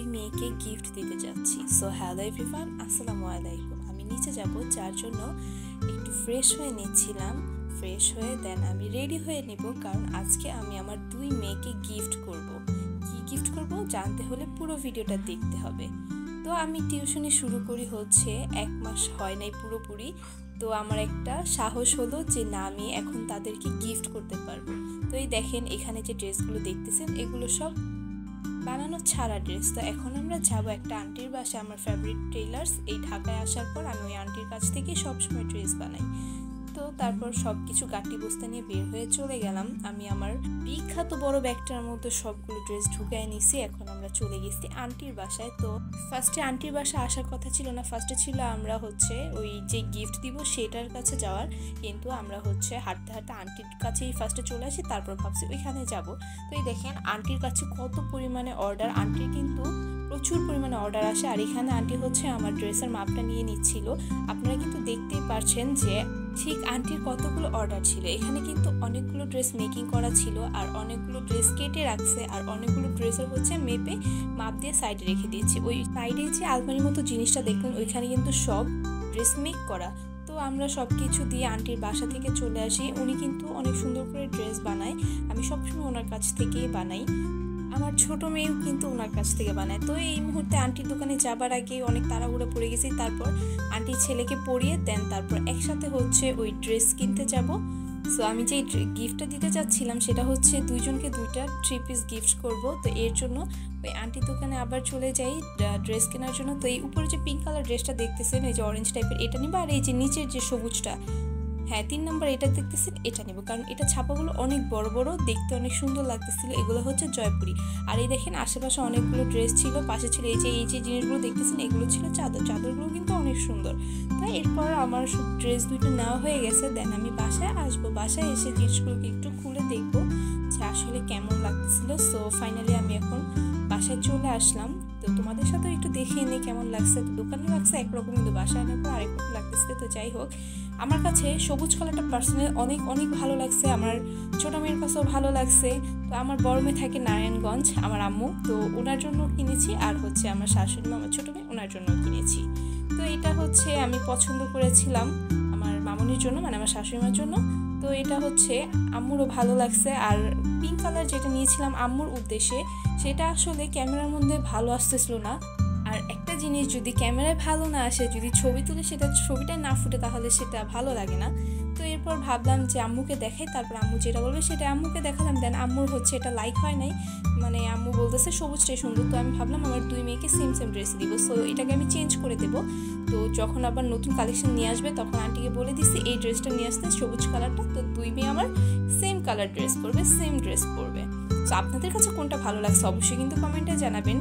মেয়েকে গিফট দিতে যাচ্ছি। সো হ্যালো এভরিওয়ান, আসসালামু আলাইকুম। আমি নিচে যাব, যার জন্য একটু ফ্রেশ হয়ে নিচ্ছিলাম। ফ্রেশ হয়ে দেন আমি রেডি হয়ে নেব, কারণ আজকে আমি আমার দুই মেয়েকে গিফট করব। কি গিফট করব জানতে হলে পুরো ভিডিওটা দেখতে হবে। তো আমি টিউশনি শুরু করি হচ্ছে 1 মাস হয় নাই পুরোপুরি। তো আমার একটা সাহস হলো যে না, আমি এখন তাদেরকে গিফট করতে পারবো। তো এই দেখেন, এখানে যে ড্রেসগুলো দেখতেছেন এগুলো সব বানানো ছাড়া ড্রেস। তো এখন আমরা যাব একটা আন্টির বাসায়, আমার ফেভারিট টেইলার্স। এই ঢাকায় আসার পর আমি ওই আন্টির কাছ থেকে সবসময় ড্রেস বানাই। তো তারপর সব কিছু গাটি বস্তা নিয়ে বের হয়ে চলে গেলাম। আমি আমার বিখ্যাত বড় ব্যাগটার মধ্যে সবগুলো ড্রেস ঢুকায় নিছি। এখন আমরা চলে গেছি আন্টির বাসায়। তো ফার্স্টে আন্টির বাসায় আসার কথা ছিল না, ফার্স্টে ছিল আমরা হচ্ছে ওই যে গিফট দিব সেটার কাছে যাওয়ার। কিন্তু আমরা হচ্ছে হাঁটতে হাঁটতে আন্টির কাছেই ফার্স্টে চলে আসি, তারপর ভাবছি ওইখানে যাব। তো এই দেখেন আন্টির কাছে কত পরিমাণে অর্ডার। আন্টির কিন্তু প্রচুর পরিমাণে অর্ডার আসে। আর এখানে আন্টি হচ্ছে আমার ড্রেসের মাপটা নিয়ে নিচ্ছিল। আপনারা কিন্তু দেখতেই পারছেন যে ঠিক আন্টির কতগুলো অর্ডার ছিল। এখানে কিন্তু অনেকগুলো ড্রেস মেকিং করা ছিল, আর অনেকগুলো ড্রেস কেটে রাখছে, আর অনেকগুলো ড্রেসের হচ্ছে মেপে মাপ দিয়ে সাইডে রেখে দিয়েছি। ওই সাইডে যে আলমারির মতো জিনিসটা দেখলেন, ওইখানে কিন্তু সব ড্রেস মেক করা। তো আমরা সব কিছু দিয়ে আন্টির বাসা থেকে চলে আসি। উনি কিন্তু অনেক সুন্দর করে ড্রেস বানায়, আমি সবসময় ওনার কাছ থেকেই বানাই। আমার ছোট মেয়েও কিন্তু ওনার কাছ থেকে বানায়। তো এই মুহূর্তে আন্টির দোকানে যাবার আগে অনেক তাড়াহুড়ো পড়ে গেছি। তারপর আন্টির ছেলেকে পরিয়ে দেন তারপর একসাথে হচ্ছে ওই ড্রেস কিনতে যাব। সো আমি যে গিফটটা দিতে চাচ্ছিলাম সেটা হচ্ছে দুইজনকে 2টা 3 পিস গিফট করব। তো এর জন্য ওই আন্টির দোকানে আবার চলে যাই ড্রেস কেনার জন্য। তো এই উপরে যে পিঙ্ক কালার ড্রেসটা দেখতেছেন, এই যে অরেঞ্জ টাইপের, এটা নিব। আর এই যে নিচের যে সবুজটা, হ্যাঁ 3 নম্বর এটা দেখতেছেন, এটা নেব, কারণ এটা ছাপাগুলো অনেক বড় বড়, দেখতে অনেক সুন্দর লাগতেছিল। এগুলো হচ্ছে জয়পুরি। আর এই দেখেন আশেপাশে অনেকগুলো ড্রেস ছিল, পাশে ছিল এই যে জিনিসগুলো দেখতেছেন, এগুলো ছিল চাদরগুলো কিন্তু অনেক সুন্দর। তাই এরপর আমার ড্রেস 2টা নেওয়া হয়ে গেছে। দেন আমি বাসায় আসবো, বাসায় এসে জিনিসগুলোকে একটু খুলে দেখবো যে আসলে কেমন লাগতেছিল। সো ফাইনালি আমি এখন বাসায় চলে আসলাম। তো তোমাদের সাথেও একটু দেখিয়ে নিই কেমন লাগছে। তো দোকানে লাগছে একরকম, কিন্তু বাসায় আনার পর আরেক রকম লাগতেছে। তো যাই হোক, আমার কাছে সবুজ কালারটা পার্সোনালি অনেক অনেক ভালো লাগছে, আমার ছোটো মেয়ের কাছেও ভালো লাগছে। তো আমার বড় মেয়ে থাকে নারায়ণগঞ্জ, আমার আম্মু, তো ওনার জন্য কিনেছি। আর হচ্ছে আমার শাশুড়ি মা, আমার ছোটো মেয়ে, ওনার জন্য কিনেছি। তো এটা হচ্ছে আমি পছন্দ করেছিলাম আমার মামুনির জন্য, মানে আমার শাশুড়ি মার জন্য। তো এটা হচ্ছে আম্মুরও ভালো লাগছে। আর পিঙ্ক কালার যেটা নিয়েছিলাম আম্মুর উদ্দেশ্যে, সেটা আসলে ক্যামেরার মধ্যে ভালো আসতেছিল না। আর একটা জিনিস যদি ক্যামেরায় ভালো না আসে, যদি ছবি তুলে সেটা ছবিটা না ফুটে, তাহলে সেটা ভালো লাগে না। তো এরপর ভাবলাম যে আম্মুকে দেখাই, তারপর আম্মু যেটা বলবে সেটা আম্মুকে দেখালাম। দেন আম্মুর হচ্ছে এটা লাইক হয় নাই, মানে আম্মু বলতেছে সবুজটাই সুন্দর। তো আমি ভাবলাম আমার 2 মেয়েকে সেম ড্রেস দিব, সো এটাকে আমি চেঞ্জ করে দেবো। তো যখন আবার নতুন কালেকশন নিয়ে আসবে তখন আন্টিকে বলে দিচ্ছি এই ড্রেসটা নিয়ে আসতে, সবুজ কালারটা। তো 2 মেয়ে আমার সেম কালার ড্রেস পরবে, সেম ড্রেস পরবে। তো আপনাদের কাছে কোনটা ভালো লাগছে অবশ্যই কিন্তু কমেন্টে জানাবেন,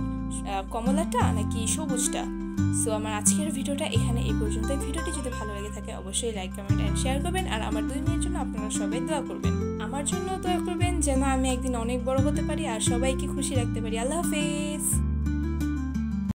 কমলাটা নাকি সবুজটা। সো আমার আজকের ভিডিওটা এখানে এই পর্যন্ত। ভিডিওটি যদি ভালো লেগে থাকে অবশ্যই লাইক, কমেন্ট অ্যান্ড শেয়ার করবেন। আর আমার 2 মেয়ের জন্য আপনারা সবাই দোয়া করবেন, আমার জন্য দোয়া করবেন যেন আমি একদিন অনেক বড় হতে পারি আর সবাইকে খুশি রাখতে পারি। আল্লাহ হাফেজ।